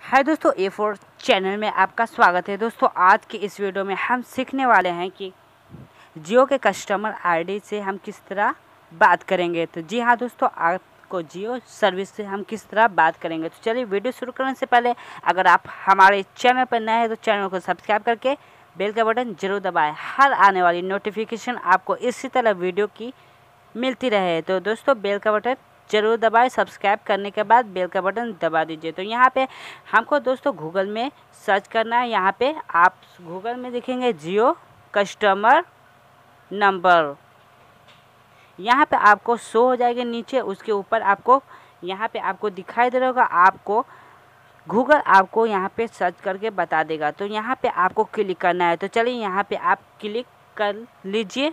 हाय दोस्तों, A4 channel में आपका स्वागत है। दोस्तों आज के इस वीडियो में हम सीखने वाले हैं कि जियो के कस्टमर आईडी से हम किस तरह बात करेंगे। तो जी हाँ दोस्तों, आपको जियो सर्विस से हम किस तरह बात करेंगे। तो चलिए वीडियो शुरू करने से पहले अगर आप हमारे चैनल पर नए हैं तो चैनल को सब्सक्राइब करके बेल का बटन जरूर दबाएँ। हर आने वाली नोटिफिकेशन आपको इसी तरह वीडियो की मिलती रहे। तो दोस्तों बेल का बटन जरूर दबाएं। सब्सक्राइब करने के बाद बेल का बटन दबा दीजिए। तो यहाँ पे हमको दोस्तों गूगल में सर्च करना है। यहाँ पे आप गूगल में देखेंगे जियो कस्टमर नंबर, यहाँ पे आपको शो हो जाएगा नीचे। उसके ऊपर आपको यहाँ पे आपको दिखाई दे रहा होगा, आपको गूगल आपको यहाँ पे सर्च करके बता देगा। तो यहाँ पे आपको क्लिक करना है। तो चलिए यहाँ पे आप क्लिक कर लीजिए।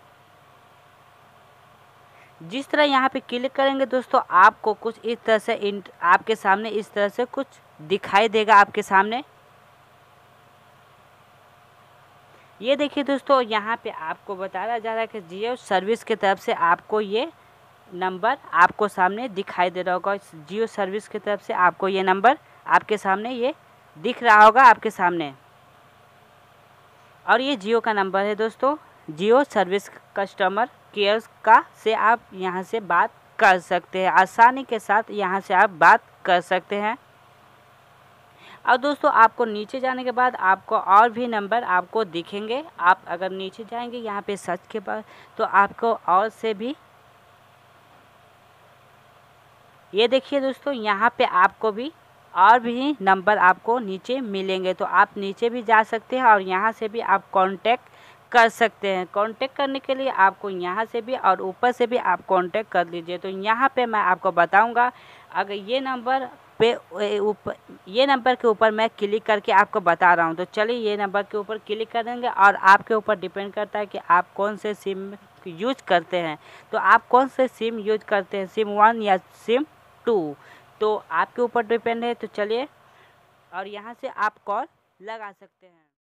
जिस तरह यहाँ पे क्लिक करेंगे दोस्तों, आपको कुछ इस तरह से आपके सामने इस तरह से कुछ दिखाई देगा। आपके सामने ये देखिए दोस्तों, यहाँ पे आपको बताया जा रहा है कि जियो सर्विस की तरफ से आपको ये नंबर आपको सामने दिखाई दे रहा होगा। जियो सर्विस की तरफ से आपको ये नंबर आपके सामने ये दिख रहा होगा आपके सामने, और ये जियो का नंबर है दोस्तों। जियो सर्विस कस्टमर केयर का से आप यहाँ से बात कर सकते हैं, आसानी के साथ यहाँ से आप बात कर सकते हैं। और दोस्तों आपको नीचे जाने के बाद आपको और भी नंबर आपको दिखेंगे। आप अगर नीचे जाएंगे यहाँ पे सर्च के बाद तो आपको और से भी ये देखिए दोस्तों, यहाँ पे आपको भी और भी नंबर आपको नीचे मिलेंगे। तो आप नीचे भी जा सकते हैं और यहाँ से भी आप कांटेक्ट कर सकते हैं। कांटेक्ट करने के लिए आपको यहाँ से भी और ऊपर से भी आप कांटेक्ट कर लीजिए। तो यहाँ पे मैं आपको बताऊंगा, अगर ये नंबर के ऊपर मैं क्लिक करके आपको बता रहा हूँ। तो चलिए ये नंबर के ऊपर क्लिक करेंगे और आपके ऊपर डिपेंड करता है कि आप कौन से सिम यूज करते हैं। तो आप कौन से सिम यूज करते हैं, सिम 1 या सिम 2, तो आपके ऊपर डिपेंड है। तो चलिए और यहाँ से आप कॉल लगा सकते हैं।